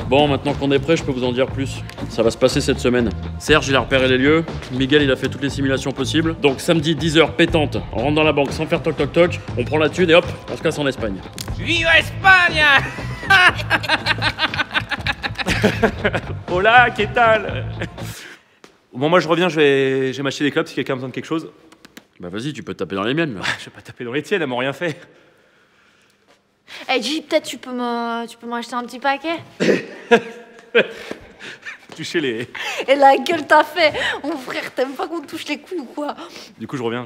Bon, maintenant qu'on est prêt, je peux vous en dire plus. Ça va se passer cette semaine. Serge, il a repéré les lieux. Miguel, il a fait toutes les simulations possibles. Donc samedi, 10h, pétante. On rentre dans la banque sans faire toc toc toc. On prend la thune et hop, on se casse en Espagne. Viva Espagne! Hola, qu'est-ce tal? Bon, moi je reviens, je vais m'acheter des clopes si quelqu'un a besoin de quelque chose. Bah vas-y, tu peux te taper dans les miennes, là. Je vais pas taper dans les tiennes, elles m'ont rien fait. Eh, J, peut-être tu peux m'acheter un petit paquet? Toucher les... Et la gueule t'as fait! Mon frère, t'aimes pas qu'on te touche les couilles ou quoi? Du coup, je reviens.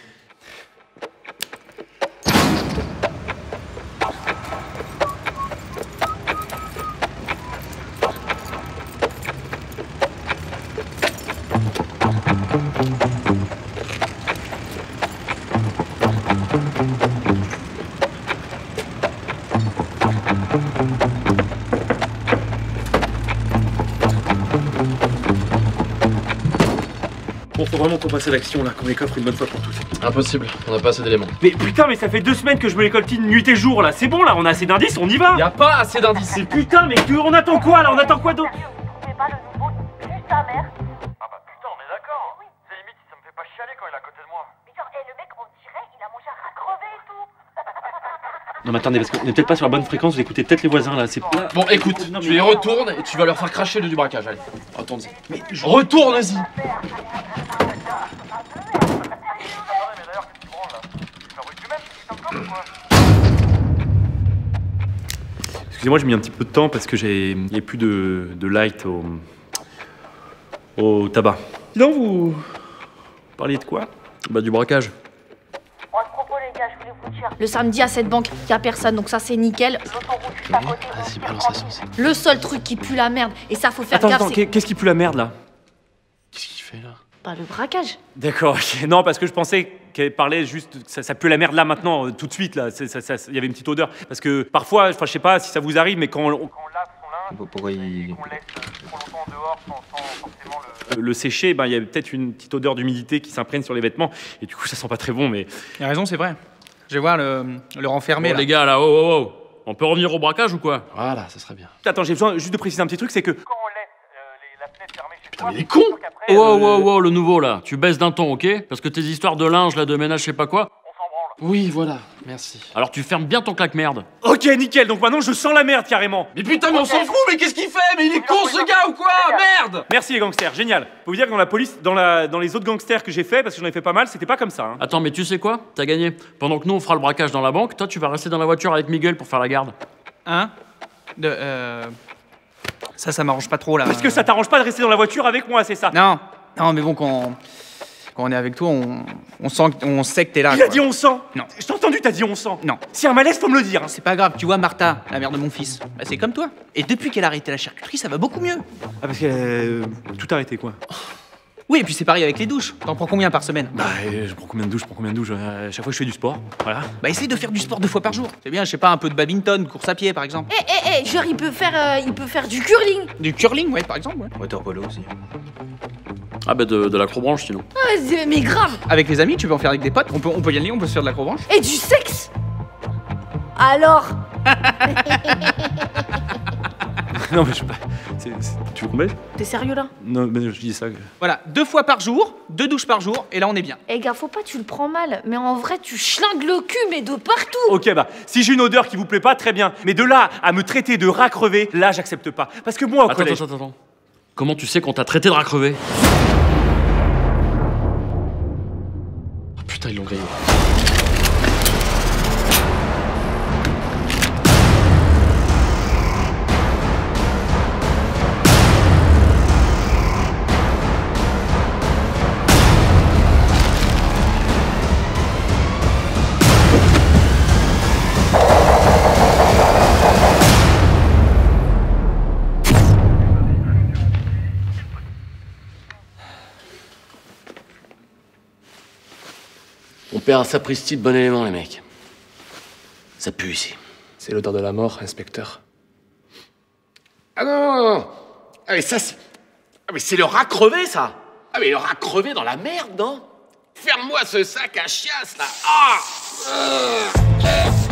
Bon, faut vraiment qu'on passe à l'action là, qu'on les coffre une bonne fois pour toutes. Impossible, on n'a pas assez d'éléments. Mais putain, mais ça fait 2 semaines que je me les coltine nuit et jour là, c'est bon là, on a assez d'indices, on y va. Y a pas assez d'indices. Putain, mais on attend quoi là? On attend quoi d'autre? Vous trouvez pas le nouveau juste ta mère? Ah bah putain, on est d'accord. Oui. C'est limite si ça me fait pas chialer quand il est à côté de moi. Mais genre, le mec, on dirait, il a mangé un rat crevé et tout. Non mais attendez, parce qu'on est peut-être pas sur la bonne fréquence, vous écoutez peut-être les voisins là, c'est pas... Bon, écoute, tu y retournes et tu vas leur faire cracher du braquage, allez. Retourne-y. Mais retourne-y. Excusez-moi, j'ai mis un petit peu de temps parce que il n'y a plus de light au tabac. Sinon, vous parliez de quoi? Bah du braquage. Bon, à ce propos, les gars, je voulais vous dire. Le samedi à cette banque, y a personne, donc ça c'est nickel. L'autoroute juste à côté. Vas-y, balance la sauce. Le seul truc qui pue la merde, et ça faut faire Attends, gaffe, c'est qu'est-ce qui pue la merde là? Qu'est-ce qu'il fait là? pas le braquage. D'accord, ok. Non, parce que je pensais qu'elle parlait juste, ça pue la merde là maintenant, tout de suite là, il y avait une petite odeur. Parce que parfois, enfin je sais pas si ça vous arrive, mais quand Quand on lave son linge, Pourquoi il... et qu'on laisse trop longtemps dehors sans forcément le sécher, ben, il y a peut-être une petite odeur d'humidité qui s'imprègne sur les vêtements, et du coup ça sent pas très bon, mais... Il a raison, c'est vrai. Je vais voir le renfermer Bon, là. les gars, là, oh, oh, oh. On peut revenir au braquage ou quoi? Voilà, ça serait bien. Attends, j'ai besoin juste de préciser un petit truc, c'est que... Quand on laisse la fenêtre fermée chez toi, mais il est con! qu'après, Oh, oh, oh, le nouveau, là. Tu baisses d'un ton, ok? Parce que tes histoires de linge, là, de ménage, je sais pas quoi. on s'en branle. Oui, voilà, merci. Alors tu fermes bien ton claque-merde. Ok, nickel, donc maintenant je sens la merde carrément. Mais putain, mais on s'en fout, mais qu'est-ce qu'il fait? Mais il est con, ce gars, ou quoi? Merde! Merci les gangsters, génial. Faut vous dire que dans la police, dans les autres gangsters que j'ai fait, parce que j'en ai fait pas mal, c'était pas comme ça. Hein. Attends, mais tu sais quoi? T'as gagné. Pendant que nous, on fera le braquage dans la banque, toi, tu vas rester dans la voiture avec Miguel pour faire la garde. Hein? Ça m'arrange pas trop là. Parce que ça t'arrange pas de rester dans la voiture avec moi, c'est ça? Non, mais bon, quand on est avec toi, on sait que t'es là. Il a quoi. dit on sent. Non. Je t'ai entendu, t'as dit on sent. Non. S'il y a un malaise, faut me le dire. Hein. C'est pas grave, tu vois, Martha, la mère de mon fils, bah, c'est comme toi. Et depuis qu'elle a arrêté la charcuterie, ça va beaucoup mieux. Ah, parce que tout arrêté quoi. Oui, et puis c'est pareil avec les douches. T'en prends combien par semaine? Bah, je prends combien de douches, à chaque fois que je fais du sport, voilà. Bah, essaye de faire du sport 2 fois par jour. C'est bien, je sais pas, un peu de badminton, course à pied par exemple. Genre il peut faire du curling. Du curling, ouais, par exemple, ouais. Water polo aussi. Ah bah de l'acrobranche, sinon. Ah, mais grave. Avec les amis, tu peux en faire avec des potes. On peut y aller, on peut se faire de l'acrobranche. Et du sexe. Alors. Non, mais je sais pas. Tu veux qu'on baisse? T'es sérieux là? Non, mais je dis ça. Voilà, 2 fois par jour, 2 douches par jour, et là on est bien. Eh gars, faut pas tu le prends mal, mais en vrai tu schlingues le cul mais de partout. Ok, bah, si j'ai une odeur qui vous plaît pas, très bien. Mais de là à me traiter de rat crevé, là, j'accepte pas. Parce que moi, au collège... Attends. Comment tu sais qu'on t'a traité de rat crevé? Oh, putain, ils l'ont grillé. On perd un sapristi de bon élément, les mecs. Ça pue ici. C'est l'odeur de la mort, inspecteur. Ah non. Ah mais ça, c'est... Ah mais c'est le rat crevé, ça. Ah mais le rat crevé dans la merde, non? Ferme-moi ce sac à chiasse, là. Ah